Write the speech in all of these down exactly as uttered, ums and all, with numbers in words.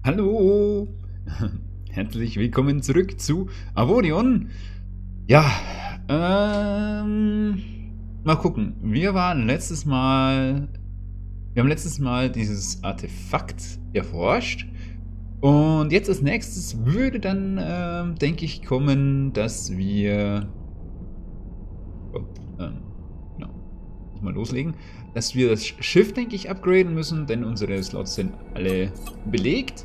Hallo! Herzlich willkommen zurück zu Avorion. Ja, ähm, mal gucken. Wir waren letztes Mal, wir haben letztes Mal dieses Artefakt erforscht. Und jetzt als nächstes würde dann, ähm, denke ich, kommen, dass wir, oh, ähm, genau, muss mal loslegen, dass wir das Schiff, denke ich, upgraden müssen, denn unsere Slots sind alle belegt.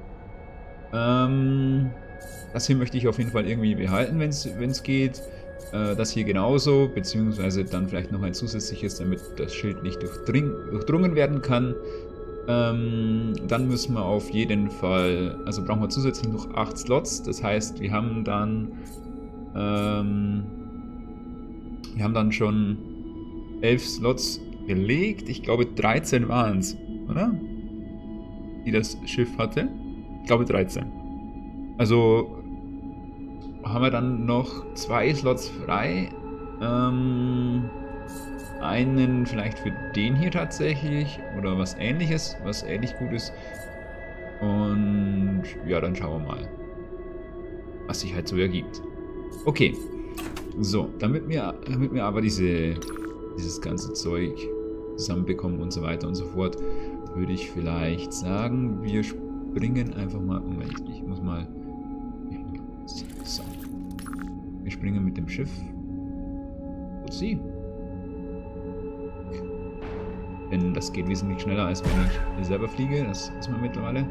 Ähm, das hier möchte ich auf jeden Fall irgendwie behalten, wenn es geht. Äh, das hier genauso, beziehungsweise dann vielleicht noch ein zusätzliches, damit das Schild nicht durchdrungen werden kann. Ähm, dann müssen wir auf jeden Fall, also brauchen wir zusätzlich noch acht Slots. Das heißt, wir haben dann, ähm, wir haben dann schon elf Slots gelegt. Ich glaube dreizehn waren es, oder? Die das Schiff hatte. Ich glaube dreizehn. Also haben wir dann noch zwei Slots frei. Ähm, einen vielleicht für den hier tatsächlich oder was ähnliches, was ähnlich gut ist. Und ja, dann schauen wir mal, was sich halt so ergibt. Okay, so, damit wir, damit wir aber diese, dieses ganze Zeug zusammenbekommen und so weiter und so fort, würde ich vielleicht sagen, wir springen einfach mal. Moment, ich muss mal. So. Wir springen mit dem Schiff. Sie. Denn das geht wesentlich schneller, als wenn ich selber fliege. Das ist man mittlerweile.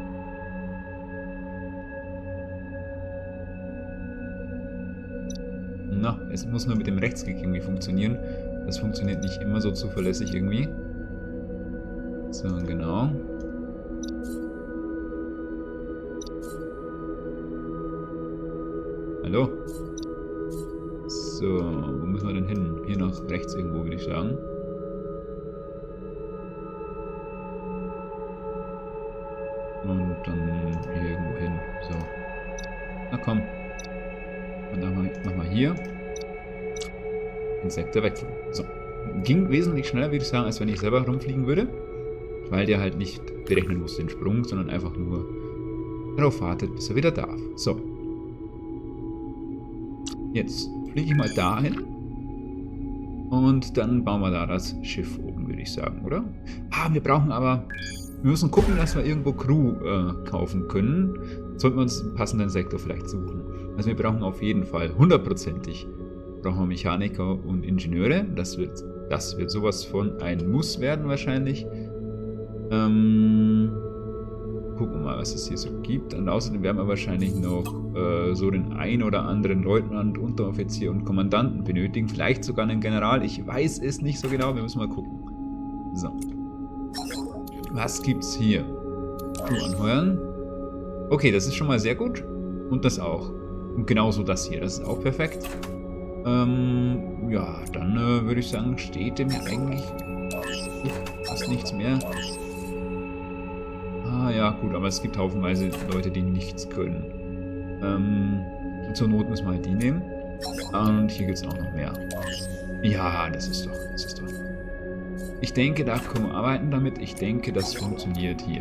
Na, es muss nur mit dem Rechtsklick irgendwie funktionieren. Das funktioniert nicht immer so zuverlässig irgendwie. So, genau. Hallo? So, wo müssen wir denn hin? Hier nach rechts irgendwo, würde ich sagen. Und dann hier irgendwo hin. So. Na komm. Und dann machen wir hier. Insekte wechseln. So. Ging wesentlich schneller, würde ich sagen, als wenn ich selber rumfliegen würde. Weil der halt nicht berechnen muss den Sprung, sondern einfach nur darauf wartet, bis er wieder darf. So. Jetzt fliege ich mal dahin. Und dann bauen wir da das Schiff oben, würde ich sagen, oder? Ah, wir brauchen aber... Wir müssen gucken, dass wir irgendwo Crew äh, kaufen können. Sollten wir uns einen passenden Sektor vielleicht suchen. Also wir brauchen auf jeden Fall, hundertprozentig, brauchen wir Mechaniker und Ingenieure. Das wird, das wird sowas von ein Muss werden wahrscheinlich. Ähm... Gucken wir mal, was es hier so gibt. Und außerdem werden wir wahrscheinlich noch äh, so den ein oder anderen Leutnant, Unteroffizier und Kommandanten benötigen. Vielleicht sogar einen General. Ich weiß es nicht so genau. Wir müssen mal gucken. So. Was gibt's hier? Crew anheuern. Okay, das ist schon mal sehr gut. Und das auch. Und genauso das hier. Das ist auch perfekt. Ähm, ja, dann äh, würde ich sagen, steht dem hier eigentlich fast nichts mehr. Ah ja, gut, aber es gibt haufenweise Leute, die nichts können. Ähm, zur Not müssen wir halt die nehmen. Und hier gibt es auch noch mehr. Ja, das ist doch, das ist doch. Ich denke, da können wir arbeiten damit. Ich denke, das funktioniert hier.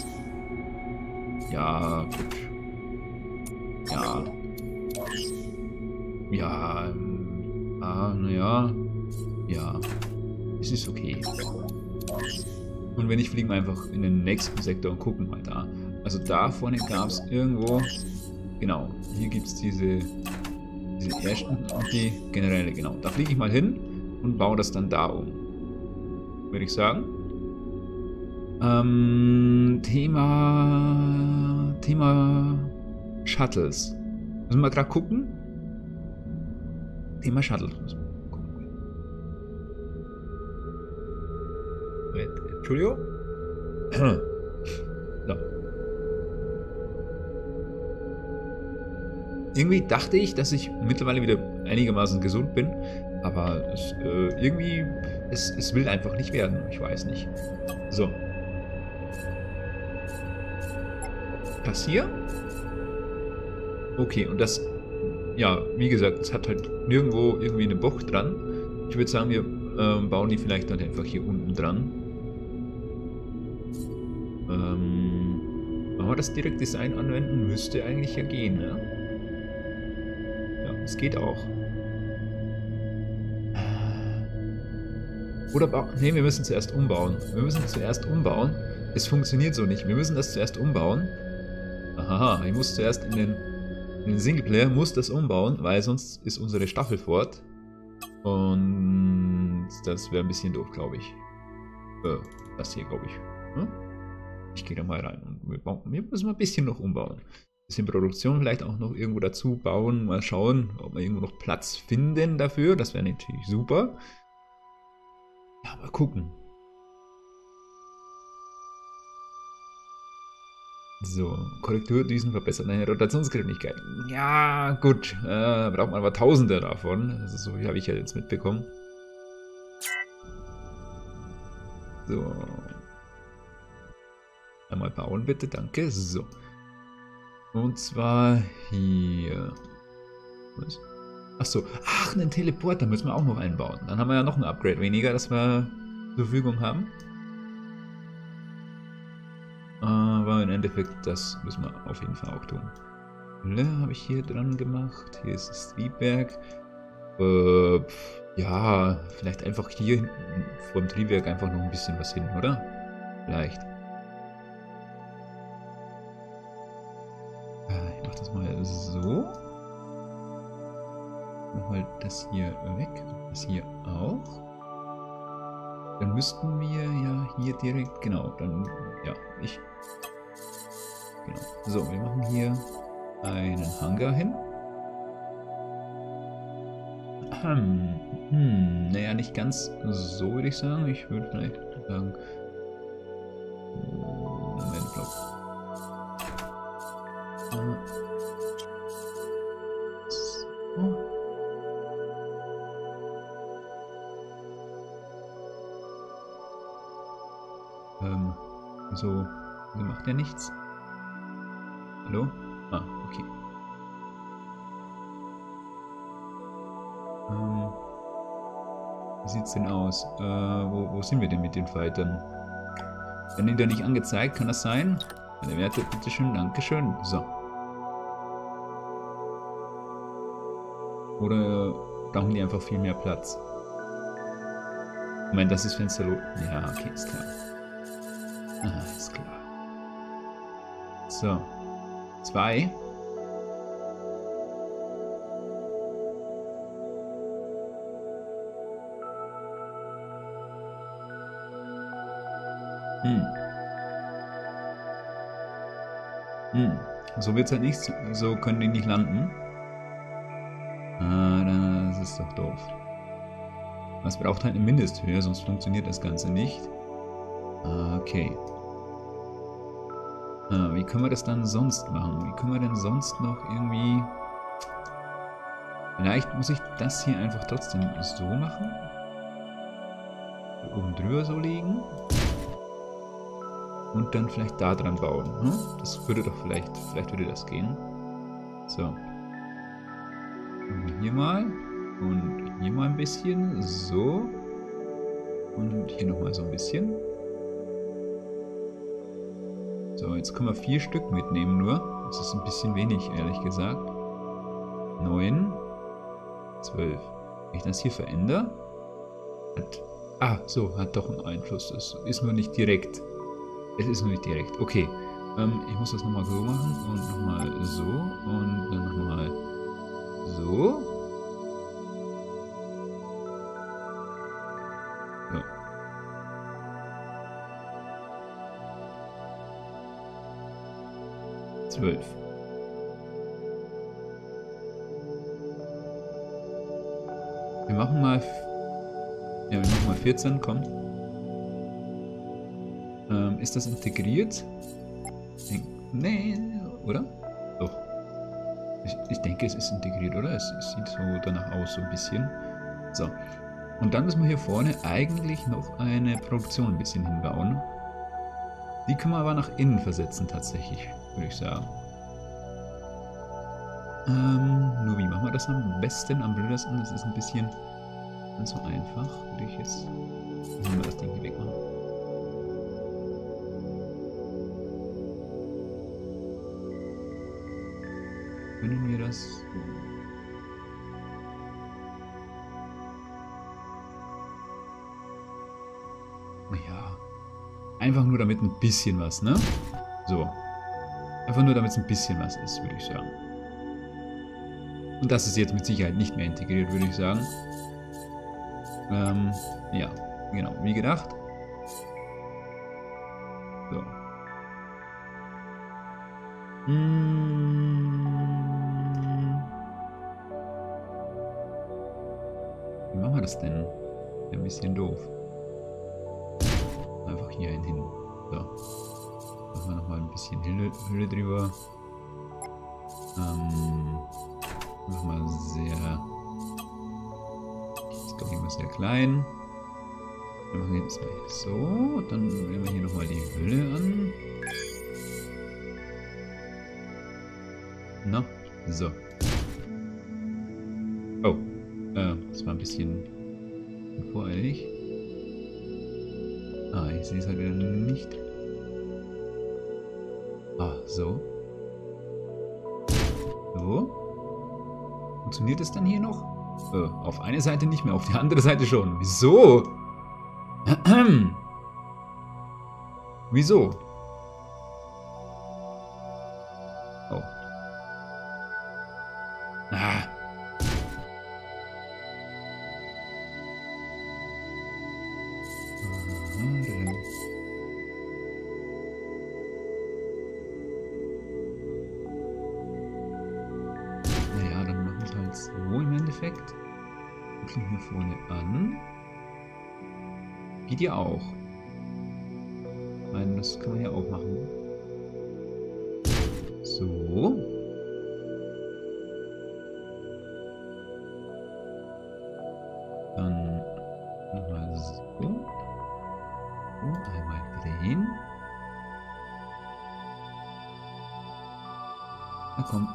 Ja, gut. Ja. Ja, ähm, ah, naja. Ja. Es ist okay. Und wenn nicht, fliegen wir einfach in den nächsten Sektor und gucken mal da. Also da vorne gab es irgendwo... Genau, hier gibt es diese, diese ersten und die Generäle, genau. Da fliege ich mal hin und baue das dann da um. Würde ich sagen. Ähm, Thema... Thema... Shuttles. Müssen wir gerade gucken? Thema Shuttles. Entschuldigung? So. Irgendwie dachte ich, dass ich mittlerweile wieder einigermaßen gesund bin, aber es, äh, irgendwie, es, es will einfach nicht werden. Ich weiß nicht. So. Das hier? Okay, und das, ja, wie gesagt, es hat halt nirgendwo irgendwie eine Bucht dran. Ich würde sagen, wir ähm, bauen die vielleicht dann einfach hier unten dran. Ähm, Wenn wir das Direktdesign anwenden, müsste eigentlich ja gehen, ne? Ja, es geht auch. Oder ne, wir müssen zuerst umbauen. Wir müssen zuerst umbauen. Es funktioniert so nicht. Wir müssen das zuerst umbauen. Aha, ich muss zuerst in den, in den Singleplayer muss das umbauen, weil sonst ist unsere Staffel fort. Und das wäre ein bisschen doof, glaube ich. Äh, das hier, glaube ich. Hm? Ich gehe da mal rein und wir, bauen, wir müssen mal ein bisschen noch umbauen. Ein bisschen Produktion vielleicht auch noch irgendwo dazu bauen. Mal schauen, ob wir irgendwo noch Platz finden dafür. Das wäre natürlich super. Ja, mal gucken. So, Korrekturdüsen verbessern deine Rotationsgeschwindigkeit. Ja, gut. Äh, braucht man aber Tausende davon. Also so viel habe ich ja jetzt mitbekommen. So. Einmal bauen bitte, danke. So. Und zwar hier. Was? Achso. Ach, einen Teleporter müssen wir auch noch einbauen. Dann haben wir ja noch ein Upgrade weniger, das wir zur Verfügung haben. Aber im Endeffekt, das müssen wir auf jeden Fall auch tun. Hölle habe ich hier dran gemacht. Hier ist das Triebwerk. Äh, ja, vielleicht einfach hier hinten vor dem Triebwerk einfach noch ein bisschen was hin, oder? Vielleicht. Ich mache das mal so. Mach mal das hier weg. Das hier auch. Dann müssten wir ja hier direkt, genau, dann, ja, ich, genau. So, wir machen hier einen Hangar hin. Hm, hm, naja, nicht ganz so, würde ich sagen. Ich würde vielleicht sagen, Moment, Block. So. Ähm, wieso, wieso macht er nichts? Hallo? Ah, okay. Ähm, wie sieht's denn aus? Äh, wo, wo sind wir denn mit den Fightern? Werden die da nicht angezeigt? Kann das sein? Eine Werte, bitteschön, dankeschön. So. Oder brauchen die einfach viel mehr Platz? Moment, das ist Fenster. Ja, okay, ist klar. Ah, ist klar. So. Zwei. Hm. Hm. So wird's halt nicht. So können die nicht landen. Ah, das ist doch doof. Es braucht halt eine Mindesthöhe, sonst funktioniert das Ganze nicht. Okay. Ah, wie können wir das dann sonst machen? Wie können wir denn sonst noch irgendwie... Vielleicht muss ich das hier einfach trotzdem so machen. Oben drüber so legen. Und dann vielleicht da dran bauen. Hm? Das würde doch vielleicht... Vielleicht würde das gehen. So. Hier mal. Und hier mal ein bisschen. So. Und hier nochmal so ein bisschen. So, jetzt können wir vier Stück mitnehmen nur. Das ist ein bisschen wenig, ehrlich gesagt. Neun. Zwölf. Wenn ich das hier verändere, hat... Ah, so, hat doch einen Einfluss. Das ist nur nicht direkt. Es ist nur nicht direkt. Okay. Ähm, ich muss das nochmal so machen. Und nochmal so. Und dann nochmal so. So. Zwölf. Wir machen mal... Ja, wir machen mal vierzehn, komm. Ähm, ist das integriert? Nee, oder? Doch. Ich, ich denke, es ist integriert, oder? Es, es sieht so danach aus, so ein bisschen. So. Und dann müssen wir hier vorne eigentlich noch eine Produktion ein bisschen hinbauen. Die können wir aber nach innen versetzen, tatsächlich, würde ich sagen. Ähm, nur wie machen wir das am besten, am blödesten? Das ist ein bisschen ganz so einfach, würde ich jetzt... Wenn wir das Ding hier wegmachen. Können wir das? Ja. Einfach nur damit ein bisschen was, ne? So. Einfach nur damit es ein bisschen was ist, würde ich sagen. Und das ist jetzt mit Sicherheit nicht mehr integriert, würde ich sagen. Ähm, ja, genau, wie gedacht. So. Hm. Wie machen wir das denn? Ein bisschen doof. Einfach hier hin. So. Machen wir nochmal ein bisschen Hülle, Hülle drüber. Ähm. Machen wir sehr. Das ist, glaube ich, immer sehr klein. Wir machen jetzt mal so. Dann nehmen wir hier nochmal die Hülle an. Na, so. Oh. Äh, das war ein bisschen voreilig. Ah, ich sehe es halt wieder nicht. Ah, so. So. Funktioniert es dann hier noch? Äh, auf eine Seite nicht mehr, auf die andere Seite schon. Wieso? Wieso? Oh. Ah. Naja, dann machen wir es halt so im Endeffekt. Klicken hier vorne an. Geht ja auch. Ich meine, das kann man ja auch machen. So. Dann nochmal so. Und einmal drehen. Na komm.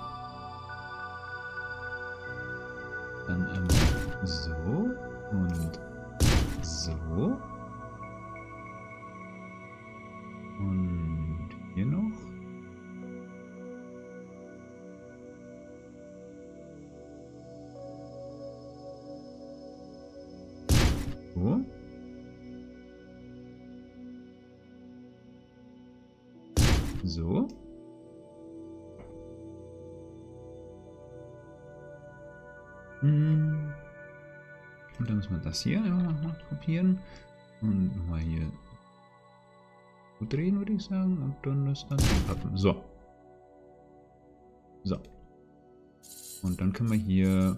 Dann einmal so und so. Und hier noch. So. So. Und dann müssen wir das hier einfach mal kopieren. Und nochmal hier drehen, würde ich sagen. Und dann das dann packen. So. So. Und dann können wir hier.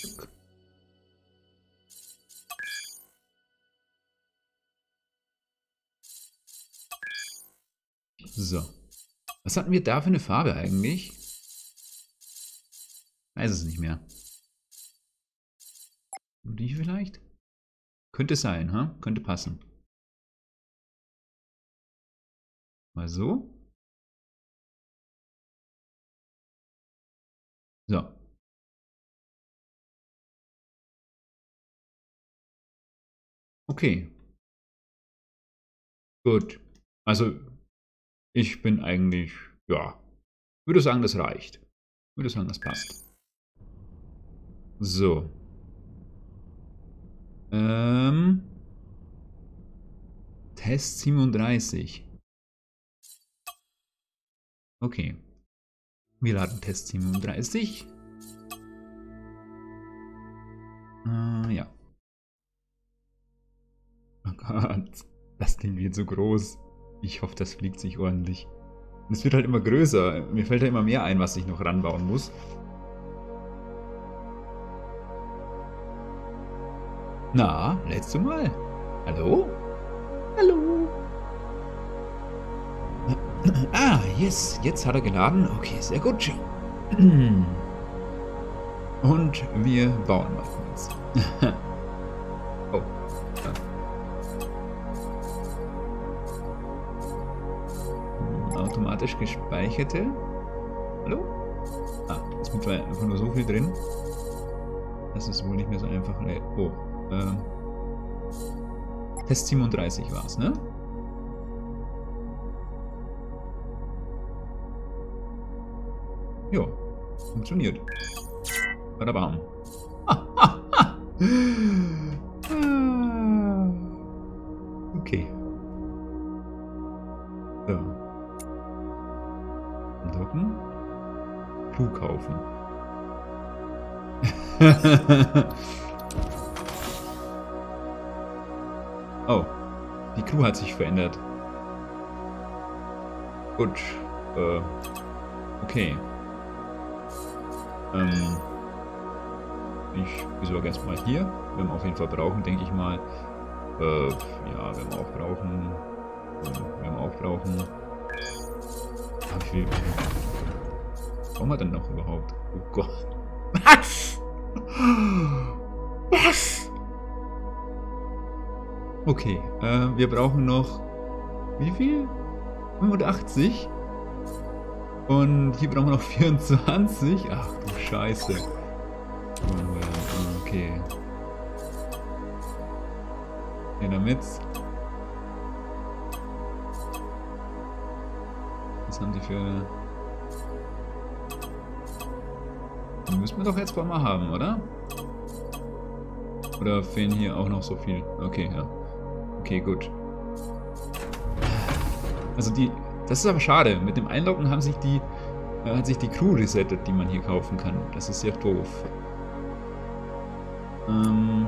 So. Was hatten wir da für eine Farbe eigentlich? Weiß es nicht mehr. Die vielleicht? Könnte sein, ha? Könnte passen. Mal so. So. Okay. Gut. Also, ich bin eigentlich, ja, würde sagen, das reicht. Würde sagen, das passt. So. Ähm. Test siebenunddreißig. Okay. Wir laden Test siebenunddreißig. Äh, ja. Oh Gott. Das Ding wird so groß. Ich hoffe, das fliegt sich ordentlich. Und es wird halt immer größer. Mir fällt ja immer mehr ein, was ich noch ranbauen muss. Na, lädst du mal? Hallo? Hallo? Ah, yes, jetzt hat er geladen. Okay, sehr gut. Und wir bauen mal kurz. Oh. Ja. Automatisch gespeicherte. Hallo? Ah, ist mittlerweile einfach nur so viel drin. Das ist wohl nicht mehr so einfach. Oh. Ähm. Test siebenunddreißig war es, ne? Jo. Funktioniert. Badabam. Ah, ah, ah. Okay. So. Andocken. Crew kaufen. Oh. Die Crew hat sich verändert. Gut. Äh. Okay. Ähm. Ich besorge erstmal hier. Werden wir auf jeden Fall brauchen, denke ich mal. Äh, ja, werden wir auch brauchen. Werden wir auch brauchen. Ah, wie viel? Was brauchen wir denn noch überhaupt? Oh Gott. Was? Was? Okay, äh, wir brauchen noch. Wie viel? fünfundachtzig. Und hier brauchen wir noch vierundzwanzig. Ach du Scheiße. Okay. Hier damit. Was haben die für... Die müssen wir doch jetzt mal haben, oder? Oder fehlen hier auch noch so viel? Okay, ja. Okay, gut. Also die... Das ist aber schade. Mit dem Einloggen haben sich die, äh, hat sich die Crew resettet, die man hier kaufen kann. Das ist ja doof. Ähm...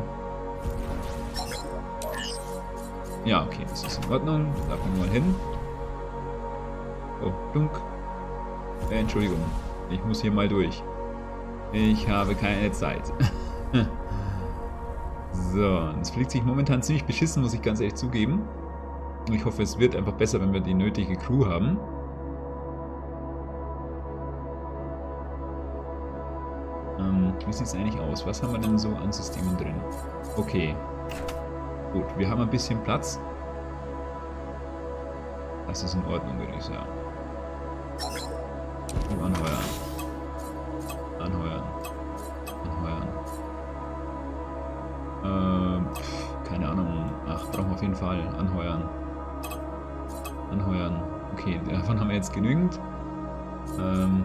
Ja, okay, das ist in Ordnung. Da kommen wir mal hin. Oh, dunk. Äh, Entschuldigung. Ich muss hier mal durch. Ich habe keine Zeit. So, das fliegt sich momentan ziemlich beschissen, muss ich ganz ehrlich zugeben. Ich hoffe, es wird einfach besser, wenn wir die nötige Crew haben. Ähm, wie sieht es eigentlich aus? Was haben wir denn so an Systemen drin? Okay. Gut, wir haben ein bisschen Platz. Das ist in Ordnung, würde ich sagen. Und anheuern. Anheuern. Anheuern. Ähm, pff, keine Ahnung. Ach, brauchen wir auf jeden Fall. Anheuern. Anheuern. Okay, davon haben wir jetzt genügend. Ähm.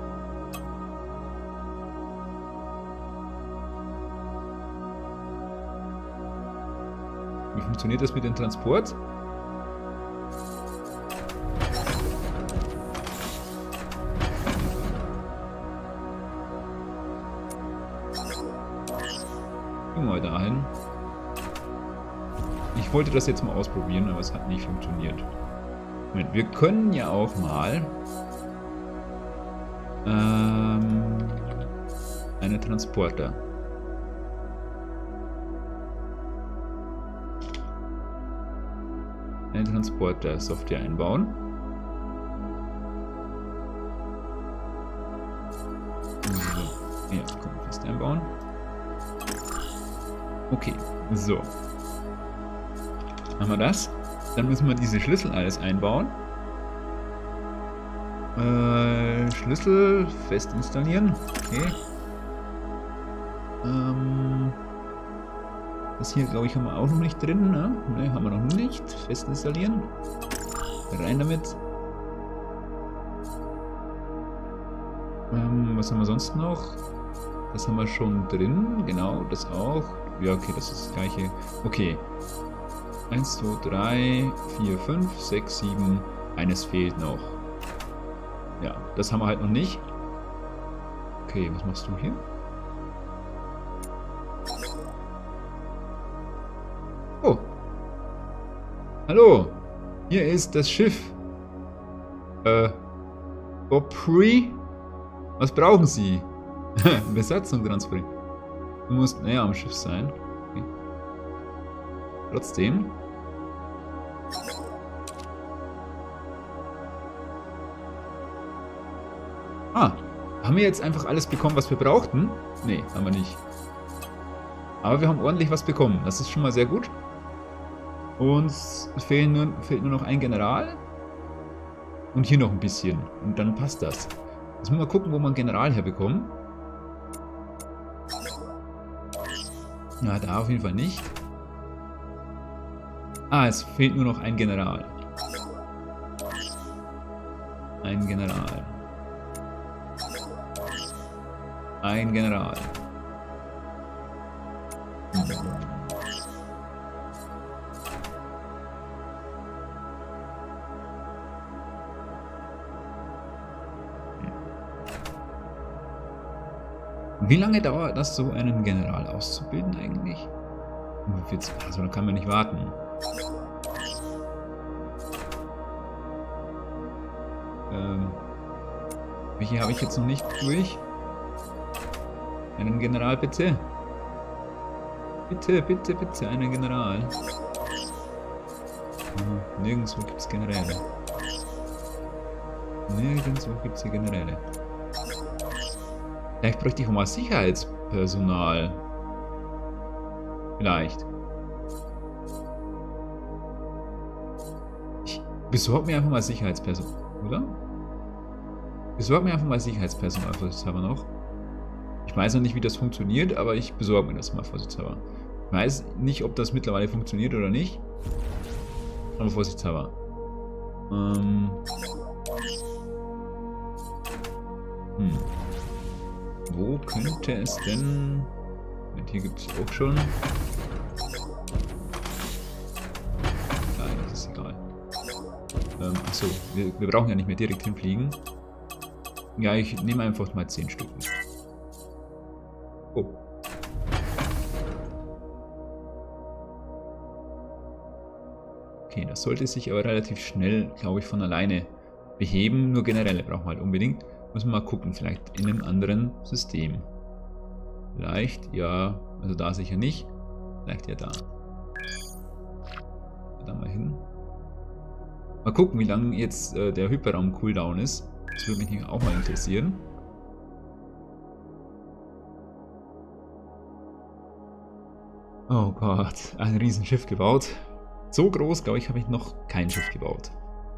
Wie funktioniert das mit dem Transport? Gehen wir mal dahin. Ich wollte das jetzt mal ausprobieren, aber es hat nicht funktioniert. Moment, wir können ja auch mal ähm, eine Transporter. Eine Transporter-Software einbauen. So, ja, können wir fest einbauen. Okay, so. Haben wir das? Dann müssen wir diese Schlüssel alles einbauen. Äh, Schlüssel fest installieren. Okay. Ähm, das hier, glaube ich, haben wir auch noch nicht drin. Ne, ne haben wir noch nicht. Fest installieren. Rein damit. Ähm, was haben wir sonst noch? Das haben wir schon drin. Genau, das auch. Ja, okay, das ist das gleiche. Okay. eins, zwei, drei, vier, fünf, sechs, sieben. Eines fehlt noch. Ja, das haben wir halt noch nicht. Okay, was machst du hier? Oh. Hallo. Hier ist das Schiff. Äh. Opry? Was brauchen Sie? Besatzung transferieren. Du musst näher am Schiff sein. Okay. Trotzdem. Ah, haben wir jetzt einfach alles bekommen, was wir brauchten? Nee, haben wir nicht. Aber wir haben ordentlich was bekommen. Das ist schon mal sehr gut. Uns fehlen nur, fehlt nur noch ein General. Und hier noch ein bisschen. Und dann passt das. Jetzt müssen wir gucken, wo wir einen General herbekommen. Ja, da auf jeden Fall nicht. Ah, es fehlt nur noch ein General. Ein General. ein General. Hm. Wie lange dauert das, so einen General auszubilden eigentlich? Also da kann man nicht warten. Ähm, welche habe ich jetzt noch nicht durch? Einen General bitte. Bitte, bitte, bitte, einen General. Hm, nirgendwo gibt es Generäle. Nirgendwo gibt es hier Generäle. Vielleicht bräuchte ich auch mal Sicherheitspersonal. Vielleicht. Ich besorge mir einfach mal Sicherheitspersonal, oder? Besorge mir einfach mal Sicherheitspersonal, vorsichtshalber noch. Ich weiß noch nicht, wie das funktioniert, aber ich besorge mir das mal, vorsichtshalber. Ich weiß nicht, ob das mittlerweile funktioniert oder nicht. Aber vorsichtshalber. Ähm. Hm. Wo könnte es denn... Hier gibt es auch schon... Nein, das ist egal. Ähm, achso, wir, wir brauchen ja nicht mehr direkt hinfliegen. Ja, ich nehme einfach mal zehn Stück. Oh. Okay, das sollte sich aber relativ schnell, glaube ich, von alleine beheben. Nur generelle brauchen wir halt unbedingt. Müssen wir mal gucken, vielleicht in einem anderen System. Vielleicht, ja, also da sicher nicht. Vielleicht ja da. Da mal hin. Mal gucken, wie lange jetzt äh, der Hyperraum-Cooldown ist. Das würde mich auch mal interessieren. Oh Gott, ein Riesenschiff gebaut. So groß, glaube ich, habe ich noch kein Schiff gebaut.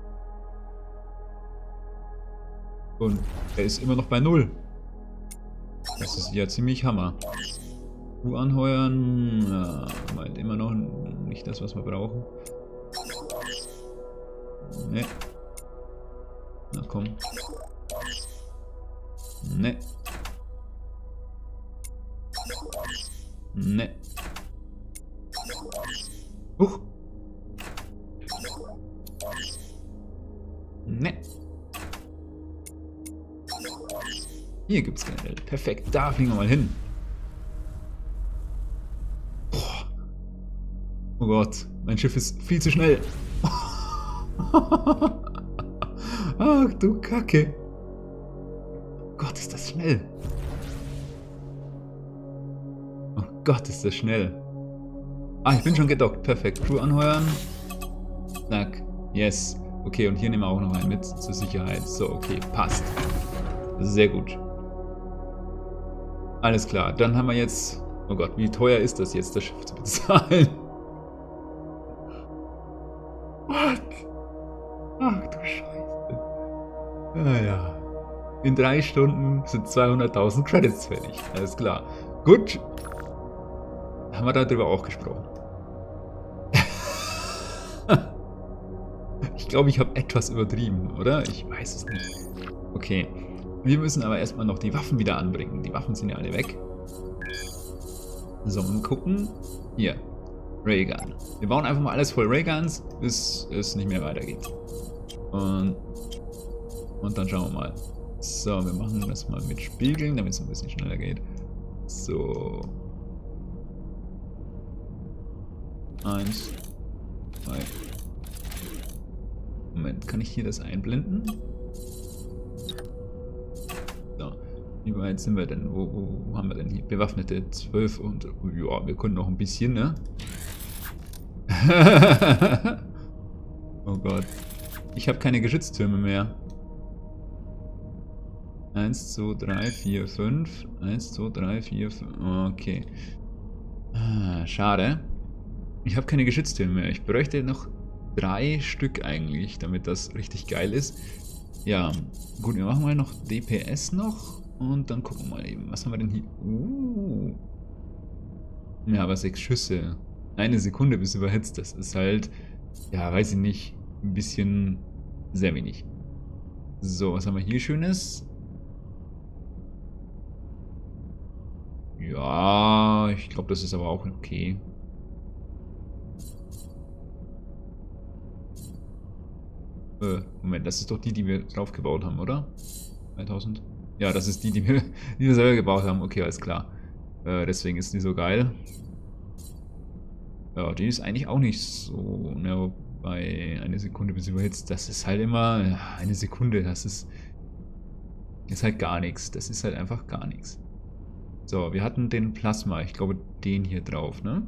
Und er ist immer noch bei null. Das ist ja ziemlich Hammer. U anheuern, ja, meint immer noch nicht das, was wir brauchen. Ne. Na komm. Ne. Ne. Huch. Ne. Hier gibt es generell. Perfekt, da fliegen wir mal hin. Boah. Oh Gott, mein Schiff ist viel zu schnell. Ach du Kacke. Gott, ist das schnell. Oh Gott, ist das schnell. Ah, ich bin schon gedockt. Perfekt. Crew anheuern. Zack. Yes. Okay, und hier nehmen wir auch noch einen mit zur Sicherheit. So, okay, passt. Sehr gut. Alles klar, dann haben wir jetzt... Oh Gott, wie teuer ist das jetzt, das Schiff zu bezahlen? What? Ach du Scheiße. Naja. In drei Stunden sind zweihunderttausend Credits fertig. Alles klar. Gut. Haben wir darüber auch gesprochen. Ich glaube, ich habe etwas übertrieben, oder? Ich weiß es nicht. Okay. Wir müssen aber erstmal noch die Waffen wieder anbringen. Die Waffen sind ja alle weg. So, und gucken. Hier. Raygun. Wir bauen einfach mal alles voll Rayguns, bis es nicht mehr weitergeht. Und, und dann schauen wir mal. So, wir machen das mal mit Spiegeln, damit es ein bisschen schneller geht. So. Eins. Zwei. Moment, kann ich hier das einblenden? So. Wie weit sind wir denn? Wo, wo, wo haben wir denn hier? Bewaffnete zwölf und... Ja, wir können noch ein bisschen, ne? Oh Gott. Ich habe keine Geschütztürme mehr. eins, zwei, drei, vier, fünf. eins, zwei, drei, vier, fünf. Okay. Ah, schade. Ich habe keine Geschütztürme mehr. Ich bräuchte noch drei Stück eigentlich, damit das richtig geil ist. Ja, gut, wir machen mal noch D P S noch. Und dann gucken wir mal eben. Was haben wir denn hier? Uh. Ja, aber sechs Schüsse. Eine Sekunde bis überhitzt. Das ist halt, ja, weiß ich nicht, ein bisschen sehr wenig. So, was haben wir hier Schönes? Ja, ich glaube, das ist aber auch okay. Äh, Moment, das ist doch die, die wir drauf gebaut haben, oder? dreitausend? Ja, das ist die, die wir, die wir selber gebaut haben. Okay, alles klar. Äh, deswegen ist die so geil. Ja, die ist eigentlich auch nicht so, ne, bei eine Sekunde bis überhitzt. Das ist halt immer, ja, eine Sekunde, das ist, ist halt gar nichts. Das ist halt einfach gar nichts. So, wir hatten den Plasma, ich glaube den hier drauf, ne?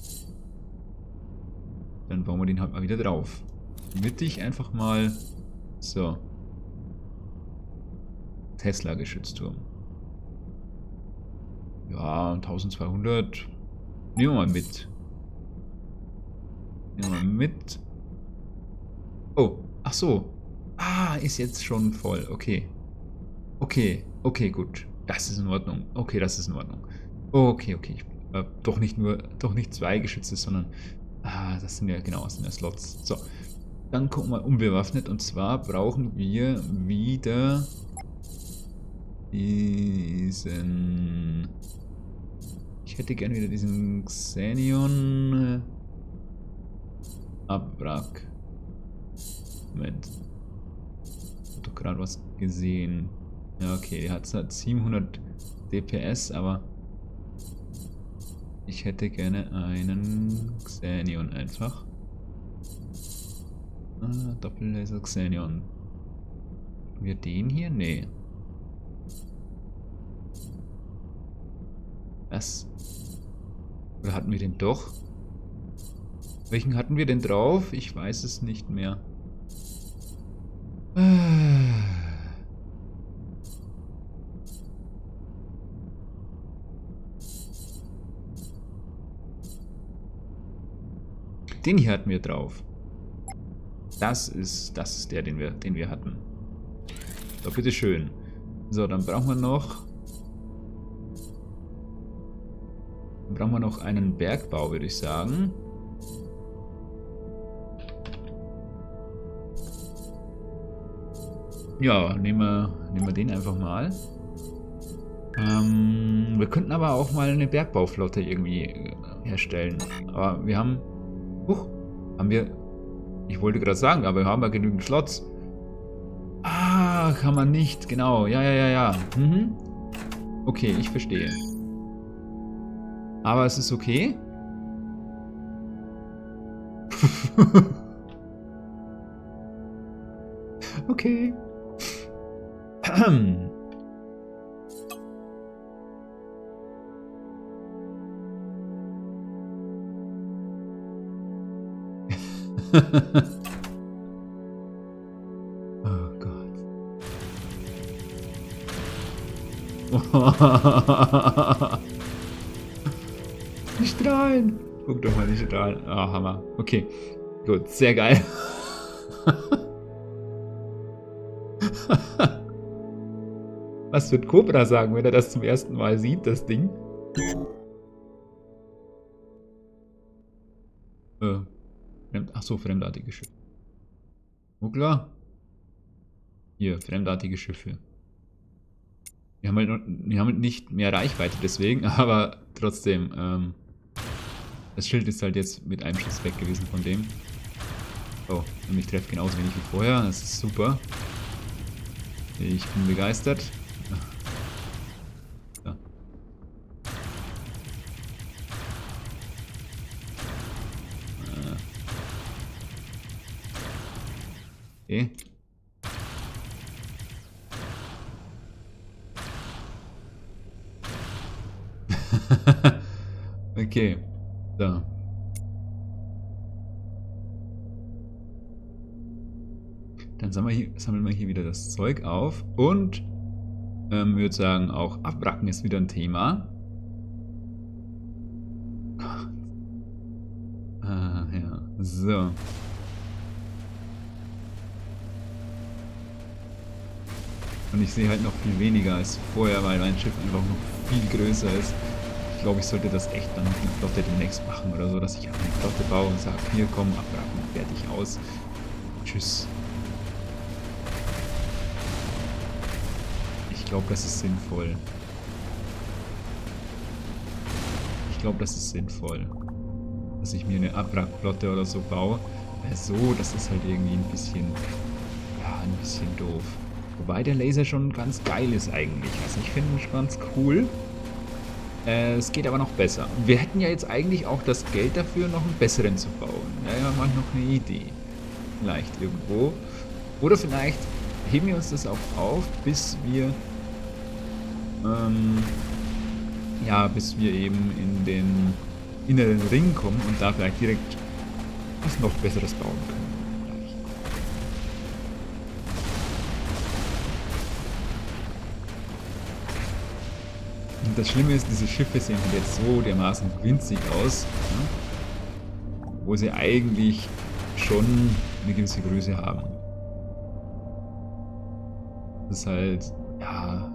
Dann bauen wir den halt mal wieder drauf. Mittig einfach mal, so. Tesla-Geschützturm. Ja, eintausendzweihundert. Nehmen wir mal mit. Nehmen wir mal mit. Oh, ach so. Ah, ist jetzt schon voll. Okay. Okay, okay, gut. Das ist in Ordnung. Okay, das ist in Ordnung. Okay, okay. Ich, äh, doch nicht nur, doch nicht zwei Geschütze, sondern... Ah, das sind ja, genau, das sind ja Slots. So. Dann gucken wir unbewaffnet. Und zwar brauchen wir wieder... diesen... Ich hätte gerne wieder diesen Xenion... Abwrack. Moment. Ich hab doch gerade was gesehen. Ja, okay, der hat halt siebenhundert D P S, aber ich hätte gerne einen Xenion einfach. Ah, Doppellaser Xenion. Haben wir den hier? Nee. Was? Oder hatten wir den doch? Welchen hatten wir denn drauf? Ich weiß es nicht mehr. Den hier hatten wir drauf. Das ist, das ist der, den wir, den wir hatten. So, bitteschön. So, dann brauchen wir noch... Dann brauchen wir noch einen Bergbau, würde ich sagen. Ja, nehmen wir, nehmen wir den einfach mal. Ähm, wir könnten aber auch mal eine Bergbauflotte irgendwie herstellen. Aber wir haben... Huch, haben wir... Ich wollte gerade sagen, aber wir haben ja genügend Slots. Ah, kann man nicht, genau. Ja, ja, ja, ja. Mhm. Okay, ich verstehe. Aber es ist okay. Okay. Oh Gott. Die Strahlen. Guck doch mal, die Strahlen. Oh, Hammer. Okay. Gut, sehr geil. Was wird Cobra sagen, wenn er das zum ersten Mal sieht, das Ding? Äh. Achso, fremdartige Schiffe. Muggler? Hier, fremdartige Schiffe. Wir haben, halt, wir haben halt nicht mehr Reichweite deswegen, aber trotzdem, ähm, das Schild ist halt jetzt mit einem Schuss weg gewesen von dem. Oh, und ich treffe genauso wenig wie vorher, das ist super. Ich bin begeistert. So. Okay. Okay. So. Dann sammeln wir, hier, sammeln wir hier wieder das Zeug auf und ähm, würde sagen, auch Abwracken ist wieder ein Thema. Gott. Ah, ja. So. Und ich sehe halt noch viel weniger als vorher, weil mein Schiff einfach noch viel größer ist. Ich glaube, ich sollte das echt dann mit einer Flotte demnächst machen oder so, dass ich eine Flotte baue und sage, hier komm, abwracken, fertig aus. Tschüss. Ich glaube, das ist sinnvoll. ich glaube, das ist sinnvoll. Dass ich mir eine Abwrackflotte oder so baue. Weil so, das ist halt irgendwie ein bisschen, ja, ein bisschen doof. Wobei der Laser schon ganz geil ist eigentlich. Also ich finde ihn schon ganz cool. Äh, es geht aber noch besser. Wir hätten ja jetzt eigentlich auch das Geld dafür, noch einen besseren zu bauen. Naja, mal noch eine Idee. Vielleicht irgendwo. Oder vielleicht heben wir uns das auch auf, bis wir ähm, ja, bis wir eben in den inneren Ring kommen und da vielleicht direkt was noch Besseres bauen können. Und das Schlimme ist, diese Schiffe sehen halt jetzt so dermaßen winzig aus, ja, wo sie eigentlich schon eine gewisse Größe haben. Das ist halt, ja,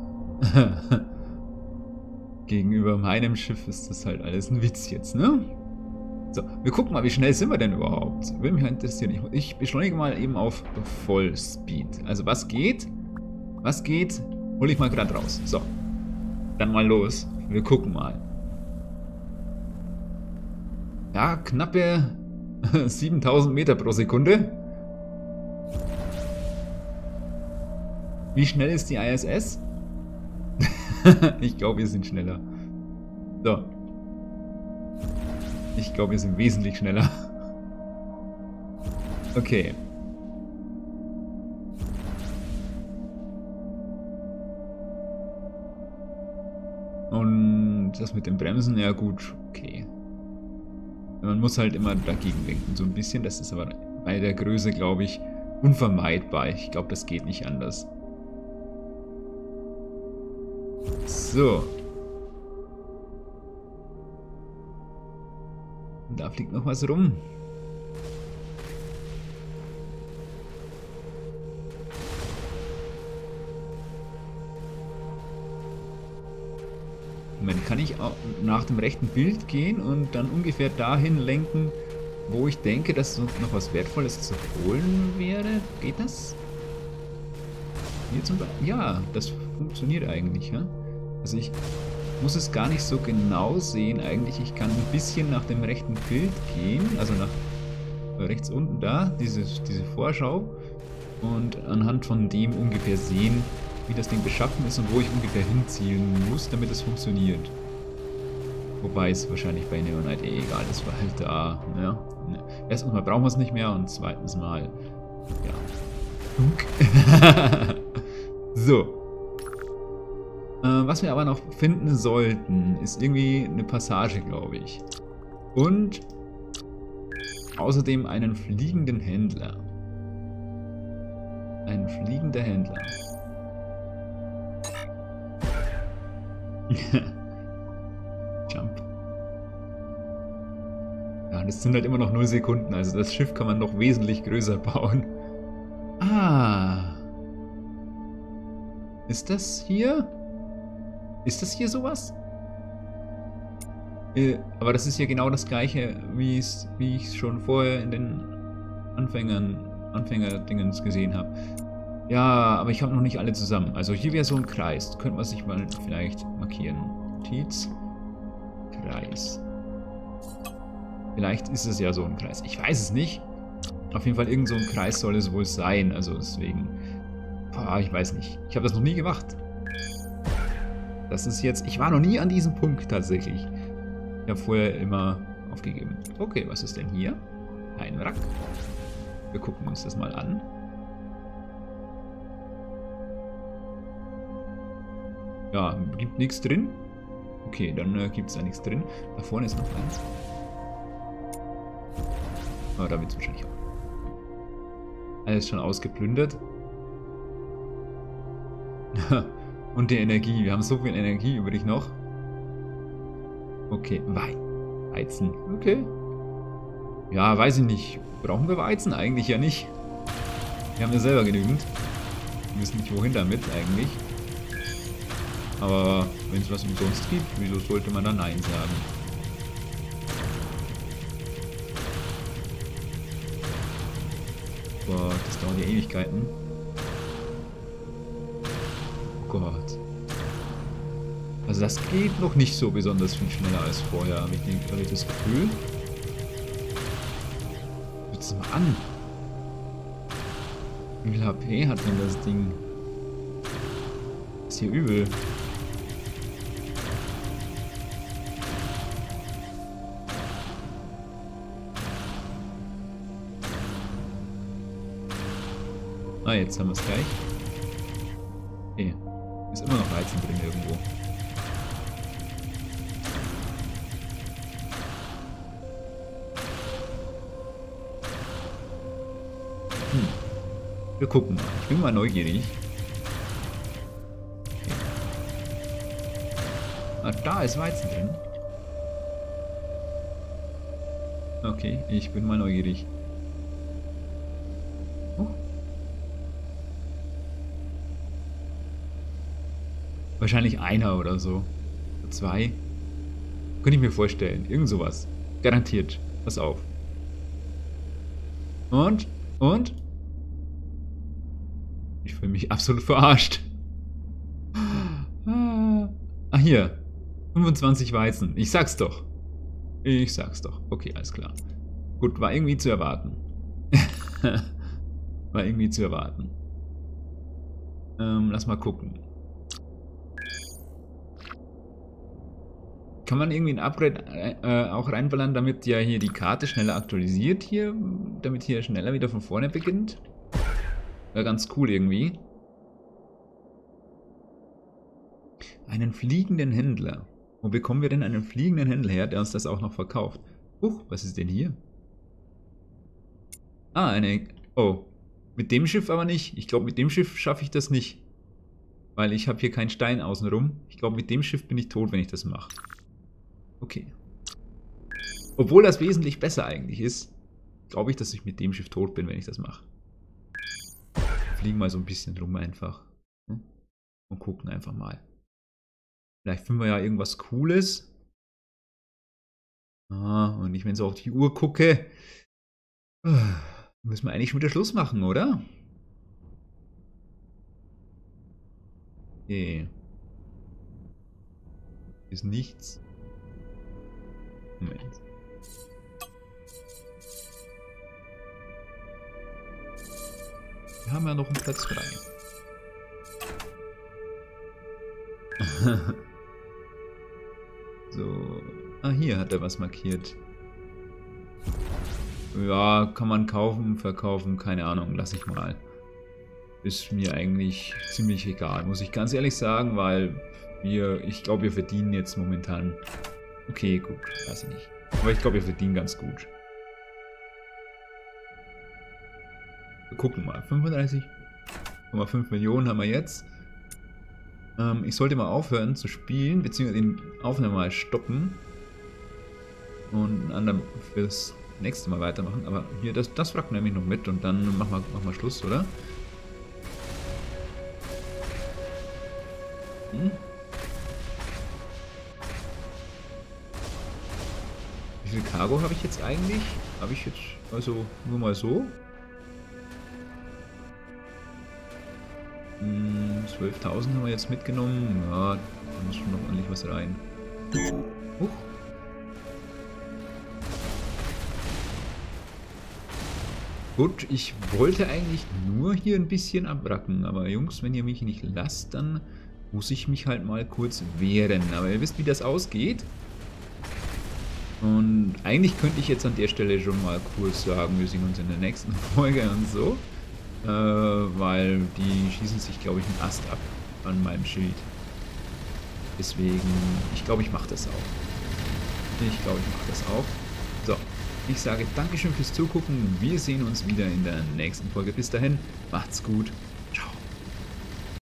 gegenüber meinem Schiff ist das halt alles ein Witz jetzt, ne? So, wir gucken mal, wie schnell sind wir denn überhaupt? Würde mich interessieren. Ich beschleunige mal eben auf Vollspeed. Also was geht? Was geht? Hol ich mal gerade raus. So, dann mal los. Wir gucken mal. Ja, knappe siebentausend Meter pro Sekunde. Wie schnell ist die I S S? Ich glaube, wir sind schneller. So. Ich glaube, wir sind wesentlich schneller. Okay. Und das mit den Bremsen, ja gut, okay. Man muss halt immer dagegen lenken, so ein bisschen. Das ist aber bei der Größe, glaube ich, unvermeidbar. Ich glaube, das geht nicht anders. So. Und da fliegt noch was rum. Moment, kann ich auch nach dem rechten Bild gehen und dann ungefähr dahin lenken, wo ich denke, dass noch was Wertvolles zu holen wäre? Geht das? Hier zum Beispiel? Ja, das funktioniert eigentlich, ja? Also ich muss es gar nicht so genau sehen eigentlich. Ich kann ein bisschen nach dem rechten Bild gehen, also nach rechts unten da, diese, diese Vorschau, und anhand von dem ungefähr sehen, wie das Ding beschaffen ist und wo ich ungefähr hinzielen muss, damit es funktioniert. Wobei es wahrscheinlich bei Neonite eh egal ist, weil halt da, ja, erstens mal brauchen wir es nicht mehr und zweitens mal, ja. So. Äh, was wir aber noch finden sollten, ist irgendwie eine Passage, glaube ich. Und außerdem einen fliegenden Händler. Ein fliegender Händler. Jump. Ja, das sind halt immer noch null Sekunden, also das Schiff kann man noch wesentlich größer bauen. Ah. Ist das hier? Ist das hier sowas? Äh, aber das ist ja genau das gleiche, wie es, wie ich es schon vorher in den Anfängern, Anfänger-Dingens gesehen habe. Ja, aber ich habe noch nicht alle zusammen. Also hier wäre so ein Kreis. Könnte man sich mal vielleicht markieren. Notiz. Kreis. Vielleicht ist es ja so ein Kreis. Ich weiß es nicht. Auf jeden Fall irgend so ein Kreis soll es wohl sein. Also deswegen... Boah, ich weiß nicht. Ich habe das noch nie gemacht. Das ist jetzt... Ich war noch nie an diesem Punkt tatsächlich. Ich habe vorher immer aufgegeben. Okay, was ist denn hier? Ein Wrack. Wir gucken uns das mal an. Ja, gibt nichts drin. Okay, dann äh, gibt es da nichts drin. Da vorne ist noch eins. Aber da wird es wahrscheinlich auch. Alles schon ausgeplündert. Und die Energie. Wir haben so viel Energie übrig noch. Okay, Wei Weizen. Okay. Ja, weiß ich nicht. Brauchen wir Weizen? Eigentlich ja nicht. Wir haben ja selber genügend. Wir wissen nicht, wohin damit eigentlich. Aber wenn es was umsonst gibt, wieso sollte man da Nein sagen? Boah, das dauert ja Ewigkeiten. Oh Gott. Also das geht noch nicht so besonders viel schneller als vorher, habe ich, hab ich das Gefühl. Guck das mal an. Wie viel H P hat denn das Ding? Ist hier übel. Ah, jetzt haben wir es gleich. Okay. Ist immer noch Weizen drin irgendwo. Hm. Wir gucken mal. Ich bin mal neugierig. Okay. Ah, da ist Weizen drin. Okay, ich bin mal neugierig. Oh. Wahrscheinlich einer oder so. Zwei. Könnte ich mir vorstellen. Irgend sowas. Garantiert. Pass auf. Und? Und? Ich fühle mich absolut verarscht. Ah, hier. fünfundzwanzig Weizen. Ich sag's doch. Ich sag's doch. Okay, alles klar. Gut, war irgendwie zu erwarten. War irgendwie zu erwarten. Ähm, lass mal gucken. Kann man irgendwie ein Upgrade äh, auch reinballern, damit ja hier die Karte schneller aktualisiert hier, damit hier schneller wieder von vorne beginnt? Wäre ganz cool irgendwie. Einen fliegenden Händler. Wo bekommen wir denn einen fliegenden Händler her, der uns das auch noch verkauft? Huch, was ist denn hier? Ah, eine... Oh, mit dem Schiff aber nicht. Ich glaube, mit dem Schiff schaffe ich das nicht. Weil ich habe hier keinen Stein außenrum. Ich glaube, mit dem Schiff bin ich tot, wenn ich das mache. Okay. Obwohl das wesentlich besser eigentlich ist, glaube ich, dass ich mit dem Schiff tot bin, wenn ich das mache. Fliegen mal so ein bisschen rum einfach. Und gucken einfach mal. Vielleicht finden wir ja irgendwas Cooles. Ah, und ich, wenn so auf die Uhr gucke, müssen wir eigentlich schon wieder Schluss machen, oder? Okay. Ist nichts. Moment. Wir haben ja noch einen Platz frei. So. Ah, hier hat er was markiert. Ja, kann man kaufen, verkaufen, keine Ahnung, lass ich mal. Ist mir eigentlich ziemlich egal, muss ich ganz ehrlich sagen, weil wir, ich glaube, wir verdienen jetzt momentan. Okay, gut, weiß ich nicht. Aber ich glaube, wir verdienen ganz gut. Wir gucken mal. fünfunddreißig Komma fünf Millionen haben wir jetzt. Ähm, ich sollte mal aufhören zu spielen, beziehungsweise den Aufnahme mal stoppen. Und einen anderen fürs nächste Mal weitermachen. Aber hier, das, das fragt nämlich noch mit und dann machen wir, machen wir Schluss, oder? Hm? Wie viel Cargo habe ich jetzt eigentlich? Habe ich jetzt also nur mal so? Hm, zwölftausend haben wir jetzt mitgenommen. Ja, da muss schon noch ordentlich was rein. Huch. Gut, ich wollte eigentlich nur hier ein bisschen abwracken, aber Jungs, wenn ihr mich nicht lasst, dann muss ich mich halt mal kurz wehren. Aber ihr wisst, wie das ausgeht. Und eigentlich könnte ich jetzt an der Stelle schon mal kurz sagen, wir sehen uns in der nächsten Folge und so. Äh, weil die schießen sich, glaube ich, einen Ast ab an meinem Schild. Deswegen, ich glaube, ich mache das auch. Ich glaube, ich mache das auch. So, ich sage Dankeschön fürs Zugucken. Wir sehen uns wieder in der nächsten Folge. Bis dahin, macht's gut.